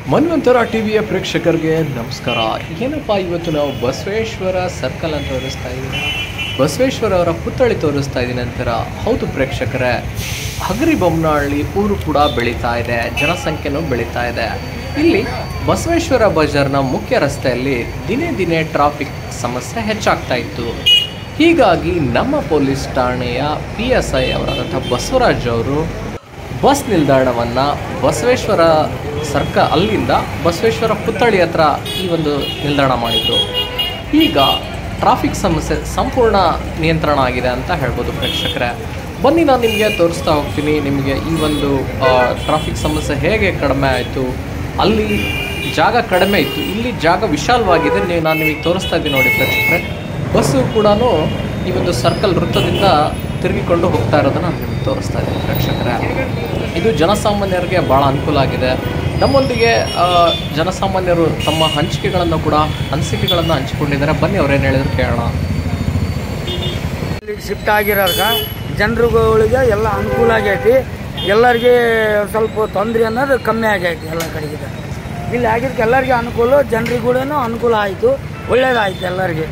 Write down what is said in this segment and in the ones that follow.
ಮನ್ವಂತರ ಟಿವಿಯ ಪ್ರೇಕ್ಷಕರಿಗೆ ನಮಸ್ಕಾರ. ಏನಪ್ಪ ಇವತ್ತು ನಾವು ಬಸವೇಶ್ವರ ಸರ್ಕಲ್ ಅಂತ ತೋರಿಸ್ತಾ ಇದ್ದೀನಿ, ಬಸವೇಶ್ವರ ಅವರ ಪುತ್ಥಳಿ ತೋರಿಸ್ತಾ ಇದ್ದೀನಿ ನಂತರ. ಹೌದು ಪ್ರೇಕ್ಷಕರೇ, ಹಗರಿಬೊಮ್ಮನಹಳ್ಳಿ ಊರು ಕೂಡ ಬೆಳೀತಾ ಇದೆ, ಜನಸಂಖ್ಯೆನೂ ಬೆಳೀತಾ ಇದೆ. ಇಲ್ಲಿ ಬಸವೇಶ್ವರ ಬಜಾರ್ನ ಮುಖ್ಯ ರಸ್ತೆಯಲ್ಲಿ ದಿನೇ ದಿನೇ ಟ್ರಾಫಿಕ್ ಸಮಸ್ಯೆ ಹೆಚ್ಚಾಗ್ತಾ ಇತ್ತು. ಹೀಗಾಗಿ ನಮ್ಮ ಪೊಲೀಸ್ ಠಾಣೆಯ PSI ಅವರಾದಂಥ ಬಸವರಾಜ್ ಅವರು ಬಸ್ ನಿಲ್ದಾಣವನ್ನು ಬಸವೇಶ್ವರ ಅಲ್ಲಿಂದ ಬಸವೇಶ್ವರ ಪುತ್ಥಳಿ ಹತ್ರ ಈ ಒಂದು ನಿಲ್ದಾಣ ಮಾಡಿದ್ರು. ಈಗ ಟ್ರಾಫಿಕ್ ಸಮಸ್ಯೆ ಸಂಪೂರ್ಣ ನಿಯಂತ್ರಣ ಆಗಿದೆ ಅಂತ ಹೇಳ್ಬೋದು ಪ್ರೇಕ್ಷಕರೇ. ಬನ್ನಿ ನಾನು ನಿಮಗೆ ತೋರಿಸ್ತಾ ಹೋಗ್ತೀನಿ, ನಿಮಗೆ ಈ ಒಂದು ಟ್ರಾಫಿಕ್ ಸಮಸ್ಯೆ ಹೇಗೆ ಕಡಿಮೆ ಆಯಿತು. ಅಲ್ಲಿ ಜಾಗ ಕಡಿಮೆ ಇತ್ತು, ಇಲ್ಲಿ ಜಾಗ ವಿಶಾಲವಾಗಿದೆ. ನಾನು ನಿಮಗೆ ತೋರಿಸ್ತಾ ಇದ್ದೀನಿ ನೋಡಿ ಪ್ರೇಕ್ಷಕರೇ. ಬಸ್ಸು ಕೂಡ ಈ ಒಂದು ಸರ್ಕಲ್ ವೃತ್ತದಿಂದ ತಿರುಗಿಕೊಂಡು ಹೋಗ್ತಾ ಇರೋದನ್ನು ನಾನು ನಿಮಗೆ ತೋರಿಸ್ತಾ ಇದ್ದೀನಿ ಪ್ರೇಕ್ಷಕರೇ. ಇದು ಜನಸಾಮಾನ್ಯರಿಗೆ ಭಾಳ ಅನುಕೂಲ ಆಗಿದೆ. ನಮ್ಮೊಂದಿಗೆ ಜನಸಾಮಾನ್ಯರು ತಮ್ಮ ಅನಿಸಿಕೆಗಳನ್ನು ಹಂಚಿಕೊಂಡಿದ್ದಾರೆ. ಬನ್ನಿ ಅವ್ರೇನು ಹೇಳಿದ್ರು ಕೇಳೋಣ. ಇಲ್ಲಿಗೆ ಶಿಫ್ಟ್ ಆಗಿರೋರ್ಗ ಜನರುಗಳಿಗೆ ಎಲ್ಲ ಅನುಕೂಲ ಆಗೈತಿ. ಎಲ್ಲರಿಗೆ ಸ್ವಲ್ಪ ತೊಂದರೆ ಅನ್ನೋದು ಕಮ್ಮಿ ಆಗೈತಿ. ಎಲ್ಲ ಕಡೆಗೆ ಇಲ್ಲಿ ಆಗಿದ್ದಕ್ಕೆ ಎಲ್ಲರಿಗೆ ಅನುಕೂಲ, ಜನರಿಗೆ ಕೂಡ ಅನುಕೂಲ ಆಯಿತು, ಒಳ್ಳೇದಾಯ್ತು ಎಲ್ಲರಿಗೆ.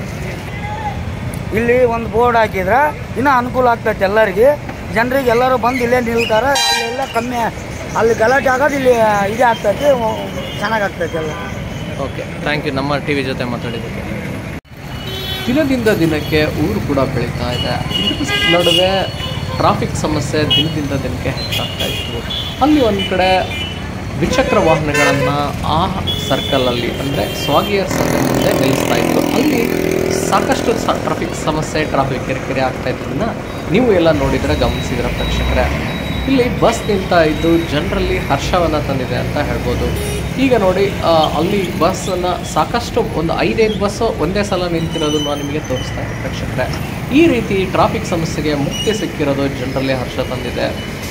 ಇಲ್ಲಿ ಒಂದು ಬೋರ್ಡ್ ಹಾಕಿದ್ರೆ ಇನ್ನೂ ಅನುಕೂಲ ಆಗ್ತೈತೆ ಎಲ್ಲರಿಗೆ. ಜನರಿಗೆ ಎಲ್ಲರೂ ಬಂದು ಇಲ್ಲೇ ನಿಲ್ತಾರೆ. ಅಲ್ಲೆಲ್ಲ ಕಮ್ಮಿ, ಅಲ್ಲಿ ಗಲಾಟೆ ಆಗೋದು ಇಲ್ಲಿ ಇದೇ ಆಗ್ತೈತಿ, ಚೆನ್ನಾಗಾಗ್ತೈತೆ ಎಲ್ಲ. ಓಕೆ, ಥ್ಯಾಂಕ್ ಯು ನಮ್ಮ TV ಜೊತೆ ಮಾತಾಡಿದ್ದಕ್ಕೆ. ದಿನದಿಂದ ದಿನಕ್ಕೆ ಊರು ಕೂಡ ಬೆಳೀತಾ ಇದೆ. ಇದ್ರ ನಡುವೆ ಟ್ರಾಫಿಕ್ ಸಮಸ್ಯೆ ದಿನದಿಂದ ದಿನಕ್ಕೆ ಹೆಚ್ಚಾಗ್ತಾ ಇತ್ತು. ಅಲ್ಲಿ ಒಂದು ಕಡೆ ದ್ವಿಚಕ್ರ ವಾಹನಗಳನ್ನು ಆ ಸರ್ಕಲಲ್ಲಿ ಅಂದರೆ ಸ್ವಾಗಿಯರ್ ಸರ್ಕಲ್ ಮುಂದೆ ನಿಲ್ಲಿಸ್ತಾ ಇತ್ತು. ಅಲ್ಲಿ ಸಾಕಷ್ಟು ಟ್ರಾಫಿಕ್ ಸಮಸ್ಯೆ, ಟ್ರಾಫಿಕ್ ಕಿರಿಕಿರಿ ಆಗ್ತಾ ಇದ್ದದನ್ನು ನೀವು ಎಲ್ಲ ನೋಡಿದರೆ ಗಮನಿಸಿದ್ರೆ ಪ್ರೇಕ್ಷಕರೇ. ಇಲ್ಲಿ ಬಸ್ ನಿಲ್ತಾ ಇದ್ದು ಜನರಲ್ಲಿ ಹರ್ಷವನ್ನು ತಂದಿದೆ ಅಂತ ಹೇಳ್ಬೋದು. ಈಗ ನೋಡಿ, ಅಲ್ಲಿ ಬಸ್ಸನ್ನು ಸಾಕಷ್ಟು ಒಂದು 5 ಬಸ್ಸು ಒಂದೇ ಸಲ ನಿಂತಿರೋದು ನಾನು ನಿಮಗೆ ತೋರಿಸ್ತಾ ಇದ್ದೆ ಪ್ರೇಕ್ಷಕರೇ. ಈ ರೀತಿ ಟ್ರಾಫಿಕ್ ಸಮಸ್ಯೆಗೆ ಮುಕ್ತಿ ಸಿಕ್ಕಿರೋದು ಜನರಲ್ಲಿ ಹರ್ಷ ತಂದಿದೆ.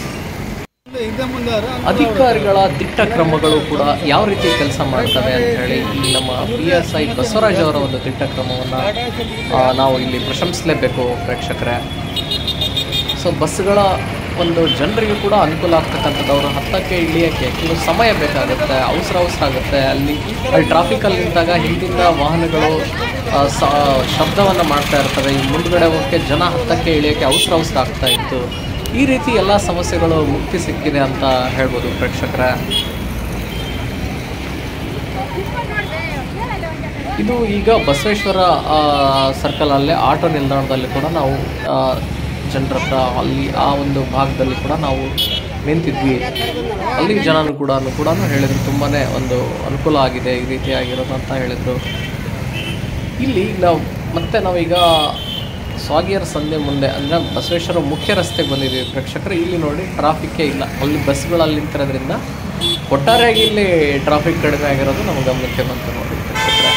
ಅಧಿಕಾರಿಗಳ ದಿಟ್ಟ ಕ್ರಮಗಳು ಕೂಡ ಯಾವ ರೀತಿ ಕೆಲಸ ಮಾಡ್ತವೆ ಅಂತ ಹೇಳಿ ಈ ನಮ್ಮ PSI ಬಸವರಾಜ್ ಅವರ ಒಂದು ದಿಟ್ಟ ಕ್ರಮವನ್ನು ನಾವು ಇಲ್ಲಿ ಪ್ರಶಂಸಲೇಬೇಕು ಪ್ರೇಕ್ಷಕರೇ. ಸೊ ಬಸ್ಗಳ ಒಂದು ಜನರಿಗೂ ಕೂಡ ಅನುಕೂಲ ಆಗ್ತಕ್ಕಂಥದ್ದು. ಅವರು ಹತ್ತಕ್ಕೆ ಇಳಿಯೋಕ್ಕೆ ಕೆಲವು ಸಮಯ ಬೇಕಾಗುತ್ತೆ, ಅವಸರ ಆಗುತ್ತೆ. ಅಲ್ಲಿ ಟ್ರಾಫಿಕಲ್ಲಿ ನಿಂತಾಗ ಹಿಂದಿಂದ ವಾಹನಗಳು ಶಬ್ದವನ್ನು ಮಾಡ್ತಾ ಇರ್ತವೆ. ಈ ಮುಂದ್ಗಡೆ ಹೋಗೋಕ್ಕೆ ಜನ ಹತ್ತಕ್ಕೆ ಇಳಿಯೋಕ್ಕೆ ಅವಸರ ಆಗ್ತಾ ಇತ್ತು. ಈ ರೀತಿ ಎಲ್ಲ ಸಮಸ್ಯೆಗಳು ಮುಕ್ತಿ ಸಿಕ್ಕಿದೆ ಅಂತ ಹೇಳ್ಬೋದು ಪ್ರೇಕ್ಷಕರೇ. ಇದು ಈಗ ಬಸವೇಶ್ವರ ಸರ್ಕಲಲ್ಲೇ ಆಟೋ ನಿಲ್ದಾಣದಲ್ಲಿ ಕೂಡ ನಾವು ಜನರ ಹತ್ರ ಅಲ್ಲಿ ಆ ಒಂದು ಭಾಗದಲ್ಲಿ ಕೂಡ ನಾವು ನಿಂತಿದ್ವಿ. ಅಲ್ಲಿ ಜನರು ಕೂಡ ಹೇಳಿದರು ತುಂಬಾ ಒಂದು ಅನುಕೂಲ ಆಗಿದೆ ಈ ರೀತಿ ಆಗಿರೋದು ಅಂತ ಹೇಳಿದರು. ಇಲ್ಲಿ ನಾವೀಗ ಸ್ವಾಗಿಯರ್ ಸಂಧೆ ಮುಂದೆ ಅಂದರೆ ಬಸವೇಶ್ವರ ಮುಖ್ಯ ರಸ್ತೆಗೆ ಬಂದಿದ್ದೀವಿ ಪ್ರೇಕ್ಷಕರೇ. ಇಲ್ಲಿ ನೋಡಿ ಟ್ರಾಫಿಕ್ಕೇ ಇಲ್ಲ, ಅಲ್ಲಿ ಬಸ್ಗಳಲ್ಲಿ ನಿಂತಿರೋದ್ರಿಂದ ಒಟ್ಟಾರೆಯಾಗಿ ಇಲ್ಲಿ ಟ್ರಾಫಿಕ್ ಕಡಿಮೆ ಆಗಿರೋದು ನಮ್ಮ ಗಮನಕ್ಕೆ ಬಂತು ನೋಡಿ ಪ್ರೇಕ್ಷಕರೇ.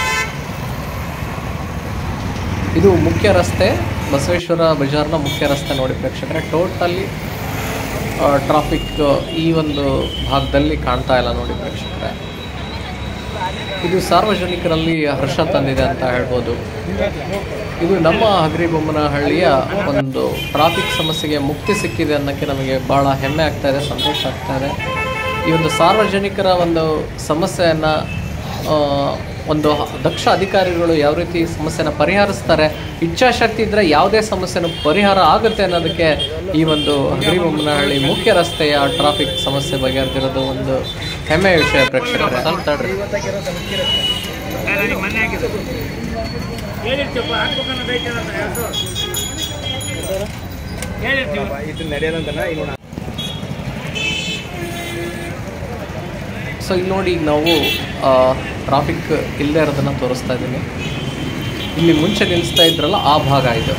ಇದು ಮುಖ್ಯ ರಸ್ತೆ, ಬಸವೇಶ್ವರ ಬಜಾರ್ನ ಮುಖ್ಯ ರಸ್ತೆ ನೋಡಿ ಪ್ರೇಕ್ಷಕರೇ. ಟೋಟಲಿ ಟ್ರಾಫಿಕ್ ಈ ಒಂದು ಭಾಗದಲ್ಲಿ ಕಾಣ್ತಾ ಇಲ್ಲ ನೋಡಿ ಪ್ರೇಕ್ಷಕರೇ. ಇದು ಸಾರ್ವಜನಿಕರಲ್ಲಿ ಹರ್ಷ ತಂದಿದೆ ಅಂತ ಹೇಳ್ಬೋದು. ಇದು ನಮ್ಮ ಹಗರಿಬೊಮ್ಮನಹಳ್ಳಿಯ ಒಂದು ಟ್ರಾಫಿಕ್ ಸಮಸ್ಯೆಗೆ ಮುಕ್ತಿ ಸಿಕ್ಕಿದೆ ಅನ್ನೋಕ್ಕೆ ನಮಗೆ ಭಾಳ ಹೆಮ್ಮೆ ಆಗ್ತಾ ಇದೆ, ಸಂತೋಷ ಆಗ್ತಾ ಇದೆ. ಈ ಒಂದು ಸಾರ್ವಜನಿಕರ ಒಂದು ಸಮಸ್ಯೆಯನ್ನು ಒಂದು ದಕ್ಷ ಅಧಿಕಾರಿಗಳು ಯಾವ ರೀತಿ ಸಮಸ್ಯೆನ ಪರಿಹರಿಸ್ತಾರೆ, ಇಚ್ಛಾಶಕ್ತಿ ಇದ್ದರೆ ಯಾವುದೇ ಸಮಸ್ಯೆನೂ ಪರಿಹಾರ ಆಗುತ್ತೆ ಅನ್ನೋದಕ್ಕೆ ಈ ಒಂದು ಹಗರಿಬೊಮ್ಮನಹಳ್ಳಿ ಮುಖ್ಯ ರಸ್ತೆಯ ಟ್ರಾಫಿಕ್ ಸಮಸ್ಯೆ ಬಗೆಹರಿದಿರೋದು ಒಂದು ಹೆಮ್ಮೆಯ ವಿಷಯ ಪ್ರೇಕ್ಷಕರೇ. ಸೊ ಇಲ್ಲಿ ನೋಡಿ, ಈಗ ನಾವು ಟ್ರಾಫಿಕ್ ಇಲ್ಲದೆ ಇರೋದನ್ನು ತೋರಿಸ್ತಾ ಇದ್ದೀನಿ. ಇಲ್ಲಿ ಮುಂಚೆ ನಿಲ್ಲಿಸ್ತಾ ಇದ್ರಲ್ಲ ಆ ಭಾಗ ಇದು.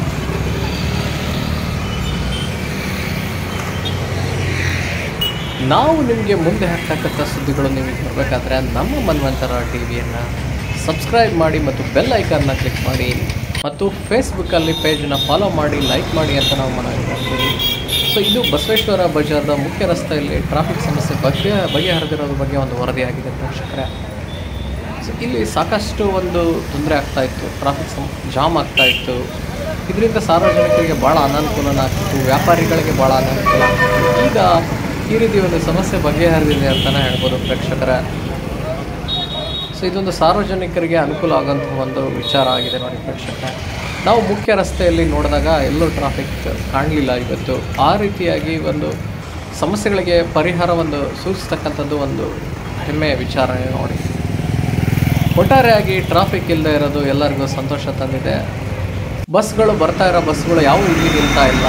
ನಾವು ನಿಮಗೆ ಮುಂದೆ ಹಾಕ್ತಕ್ಕಂಥ ಸುದ್ದಿಗಳು ನಿಮಗೆ ಬರಬೇಕಾದ್ರೆ ನಮ್ಮ ಮನ್ವಂತರ TVಯನ್ನು ಸಬ್ಸ್ಕ್ರೈಬ್ ಮಾಡಿ ಮತ್ತು ಬೆಲ್ ಐಕಾನ್ನ ಕ್ಲಿಕ್ ಮಾಡಿ ಮತ್ತು ಫೇಸ್ಬುಕ್ಕಲ್ಲಿ ಪೇಜನ್ನು ಫಾಲೋ ಮಾಡಿ, ಲೈಕ್ ಮಾಡಿ ಅಂತ ನಾವು ಮನವಿ ಮಾಡ್ತೀವಿ. ಸೊ ಇದು ಬಸವೇಶ್ವರ ಬಜಾರ್ನ ಮುಖ್ಯ ರಸ್ತೆಯಲ್ಲಿ ಟ್ರಾಫಿಕ್ ಸಮಸ್ಯೆ ಬಗೆಹರಿದಿರೋದ್ರ ಬಗ್ಗೆ ಒಂದು ವರದಿಯಾಗಿದೆ ಪ್ರೇಕ್ಷಕರೇ. ಸೊ ಇಲ್ಲಿ ಸಾಕಷ್ಟು ಒಂದು ತೊಂದರೆ ಆಗ್ತಾಯಿತ್ತು, ಟ್ರಾಫಿಕ್ ಜಾಮ್ ಆಗ್ತಾಯಿತ್ತು. ಇದರಿಂದ ಸಾರ್ವಜನಿಕರಿಗೆ ಭಾಳ ಅನಾನುಕೂಲ ಆಗ್ತಿತ್ತು, ವ್ಯಾಪಾರಿಗಳಿಗೆ ಭಾಳ ಅನಾನುಕೂಲ ಆಗ್ತಿತ್ತು. ಈಗ ಈ ರೀತಿ ಒಂದು ಸಮಸ್ಯೆ ಬಗೆಹರಿದಿದೆ ಅಂತಲೇ ಹೇಳ್ಬೋದು ಪ್ರೇಕ್ಷಕರೇ. ಸೊ ಇದೊಂದು ಸಾರ್ವಜನಿಕರಿಗೆ ಅನುಕೂಲ ಆಗೋಂಥ ಒಂದು ವಿಚಾರ ಆಗಿದೆ ನೋಡಿ ಪ್ರೇಕ್ಷಕರೇ. ನಾವು ಮುಖ್ಯ ರಸ್ತೆಯಲ್ಲಿ ನೋಡಿದಾಗ ಎಲ್ಲೂ ಟ್ರಾಫಿಕ್ ಕಾಣಲಿಲ್ಲ ಇವತ್ತು. ಆ ರೀತಿಯಾಗಿ ಒಂದು ಸಮಸ್ಯೆಗಳಿಗೆ ಪರಿಹಾರವನ್ನು ಸೂಚಿಸ್ತಕ್ಕಂಥದ್ದು ಒಂದು ಹೆಮ್ಮೆಯ ವಿಚಾರ ನೋಡಿ. ಒಟ್ಟಾರೆಯಾಗಿ ಟ್ರಾಫಿಕ್ ಇಲ್ಲದೆ ಇರೋದು ಎಲ್ಲರಿಗೂ ಸಂತೋಷ ತಂದಿದೆ. ಬಸ್ಗಳು ಬರ್ತಾ ಇರೋ ಬಸ್ಗಳು ಯಾವ ಇಲ್ಲಿ ನಿಲ್ತಾ ಇಲ್ಲ.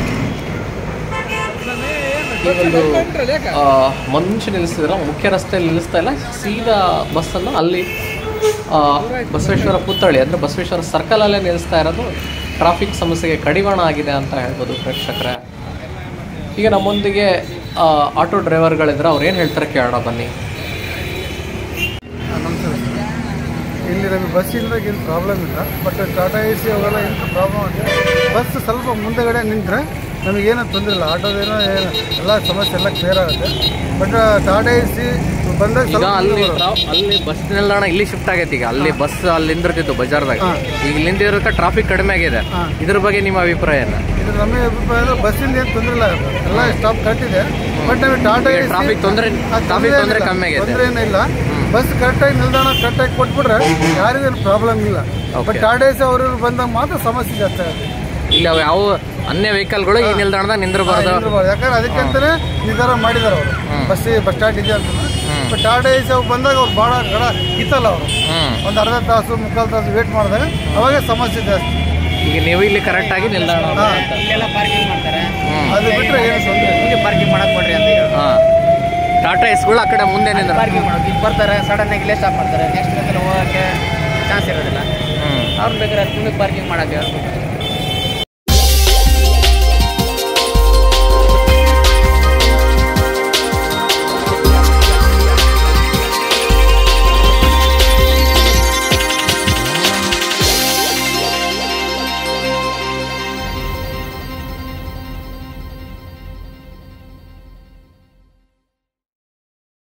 ಈ ಒಂದು ಮುಂಚೆ ನಿಲ್ಲಿಸಿದ್ರೆ ಮುಖ್ಯ ರಸ್ತೆಯಲ್ಲಿ ನಿಲ್ಲಿಸ್ತಾ ಇಲ್ಲ, ಸೀದಾ ಬಸ್ಸನ್ನು ಅಲ್ಲಿ ಬಸವೇಶ್ವರ ಪುತ್ಥಳಿ ಅಂದರೆ ಬಸವೇಶ್ವರ ಸರ್ಕಲಲ್ಲೇ ನಿಲ್ಲಿಸ್ತಾ ಇರೋದು ಟ್ರಾಫಿಕ್ ಸಮಸ್ಯೆಗೆ ಕಡಿವಾಣ ಆಗಿದೆ ಅಂತ ಹೇಳ್ಬೋದು ಪ್ರೇಕ್ಷಕರೇ. ಈಗ ನಮ್ಮೊಂದಿಗೆ ಆಟೋ ಡ್ರೈವರ್ಗಳಿದ್ರೆ ಅವ್ರು ಏನು ಹೇಳ್ತಾರೆ ಕೇಳೋಣ ಬನ್ನಿ. ನಮಸ್ಕಾರ. ಇಲ್ಲಿ ನಮಗೆ ಬಸ್ ಇಲ್ಲದಾಗ ಏನು ಪ್ರಾಬ್ಲಮ್ ಇಲ್ಲ, ಬಟ್ ಟಾಟಾ ಎ ಸಿ ಅವೆಲ್ಲ ಏನು ಪ್ರಾಬ್ಲಮ್ ಆಗಿದೆ. ಬಸ್ ಸ್ವಲ್ಪ ಮುಂದೆಗಡೆ ನಿಂತರೆ ನಮಗೇನೋ ತೊಂದರೆ ಇಲ್ಲ, ಆಟೋದೇನೋ ಏನು ಎಲ್ಲ ಸಮಸ್ಯೆ ಎಲ್ಲ ಕ್ಲಿಯರ್ ಆಗುತ್ತೆ. ಬಟ್ ಟಾಟಾ ಎ ಸಿ ಬಂದಾಗ ಈಗ ಅಲ್ಲಿ ಬಸ್ ನಿಲ್ದಾಣ ಇಲ್ಲಿ ಶಿಫ್ಟ್ ಆಗೈತೆ. ಈಗ ಅಲ್ಲಿ ಬಸ್ ಅಲ್ಲಿ ನಿಂದಿರ್ತಿತ್ತು ಬಜಾರ್ದಾಗ, ಈಗ ನಿಂದಿರೋಕೆ ಟ್ರಾಫಿಕ್ ಕಡಿಮೆ ಆಗಿದೆ. ಇದ್ರ ಬಗ್ಗೆ ನಿಮ್ಮ ಅಭಿಪ್ರಾಯ ಏನು? ಇದು ನಮ್ಮ ಅಭಿಪ್ರಾಯ ಬಸ್ಸಿಂದ ಏನು ತೊಂದರೆ ಇಲ್ಲ, ಎಲ್ಲ ಸ್ಟಾಪ್ ಕಟ್ಟಿದೆ. ಬಟ್ ನಮಗೆ ಟಾಟಾ ಎ ಸಿ ಟ್ರಾಫಿಕ್ ತೊಂದರೆ ಕಮ್ಮಿ ಆಗಿದೆ, ತೊಂದರೆ ಏನಿಲ್ಲ. ಬಸ್ ಕರೆಕ್ಟಾಗಿ ನಿಲ್ದಾಣ ಕರೆಕ್ಟಾಗಿ ಕೊಟ್ಬಿಟ್ರೆ ಯಾರಿಗೇನು ಪ್ರಾಬ್ಲಮ್ ಇಲ್ಲ. ಬಟ್ ಟಾಟಾ ಎ ಸಿ ಅವರು ಬಂದಾಗ ಮಾತ್ರ ಸಮಸ್ಯೆ ಜಾಸ್ತಿ ಆಗುತ್ತೆ. ಇಲ್ಲಿ ಯಾವ ಅನ್ಯ ವೆಹಿಕಲ್ಗಳು ಈ ನಿಲ್ದಾಣದಾಗ ನಿಂದಿರಬಾರ್ದು. ಯಾಕಂದ್ರೆ ಅದಕ್ಕಂತಾನೆ ನಿರ್ಧಾರ ಮಾಡಿದಾರೆ ಅವರು. ಬಸ್ ಸ್ಟಾರ್ಟ್ ಇದೆ ಅಂತ. ಬಟ್ ಟಾಟಾ ಎ ಸಿ ಅವ್ರು ಬಂದಾಗ ಅವ್ರು ಭಾಳ ಗಡ ಇತ್ತಲ್ಲ, ಅವರು ಒಂದು ಅರ್ಧ ತಾಸು ಮುಕ್ಕಾಲು ತಾಸು ವೇಟ್ ಮಾಡಿದಾಗ ಅವಾಗ ಸಮಸ್ಯೆ ಜಾಸ್ತಿ. ಈಗ ನೀವು ಇಲ್ಲಿ ಕರೆಕ್ಟಾಗಿ ನಿಲ್ದಾಣ ಇಲ್ಲೆಲ್ಲ ಪಾರ್ಕಿಂಗ್ ಮಾಡ್ತಾರೆ, ಅದು ಬಿಟ್ಟರೆ ಏನು ತೊಂದರೆ ಹಿಂಗೆ ಪಾರ್ಕಿಂಗ್ ಮಾಡಕ್ ಕೊಡ್ರಿ ಅಂತ ಹೇಳಿ ಟಾಟಾ ಎಸ್ಗಳು ಆ ಕಡೆ ಮುಂದೆ ಪಾರ್ಕಿಂಗ್ ಮಾಡೋದು. ಈಗ ಬರ್ತಾರೆ ಸಡನ್ ಆಗಿ ಇಲ್ಲೇ ಸ್ಟಾಪ್ ಮಾಡ್ತಾರೆ, ನೆಕ್ಸ್ಟ್ ಬೇಕಾದ್ರೆ ಹೋಗೋಕ್ಕೆ ಚಾನ್ಸ್ ಇರೋದಿಲ್ಲ. ಅವ್ರು ಬೇಕಾದ್ರೆ ಮುಂದೆ ಪಾರ್ಕಿಂಗ್ ಮಾಡೋಕ್ಕೆ ಹೇಳ್ಬೇಕು.